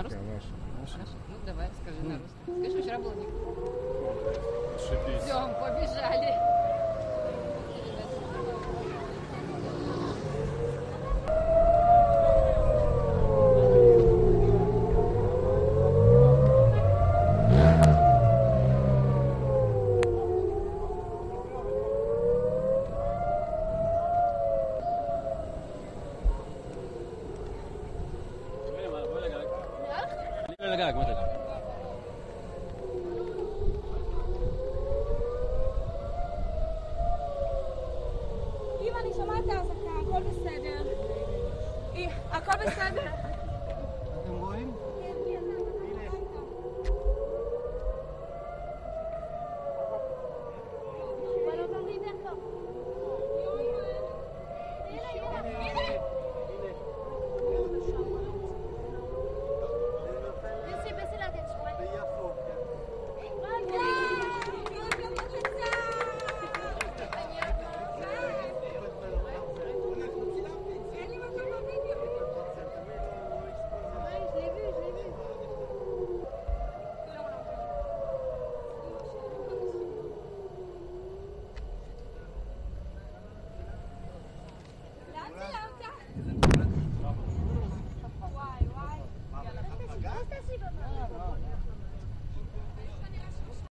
На русском? Ну, давай, скажи на русском. Скажи, что вчера было не... Ошибись. Все, побежали. אני לא לגג, מה אתה יודע?